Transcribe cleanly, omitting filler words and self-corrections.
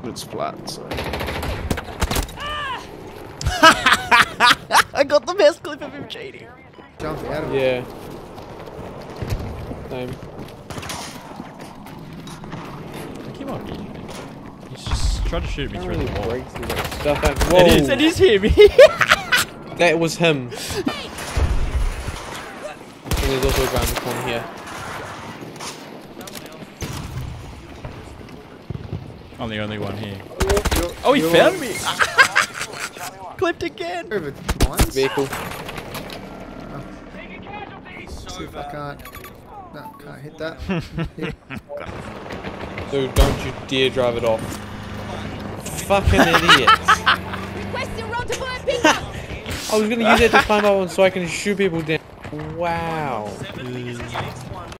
But it's flat, so. I got the best clip of him cheating. Jumping out of it. Yeah. Same. He might be. He's just trying to shoot me through the wall. Whoa. It is him. That was him. And there's also a guy in the corner here. I'm the only one here. Oh, he found me! Clipped again. Over once. Vehicle. See if I can't. No, can't hit that. Hit. Dude, don't you dare drive it off. Fucking idiot. I was gonna use it to climb up so I can shoot people down. Wow.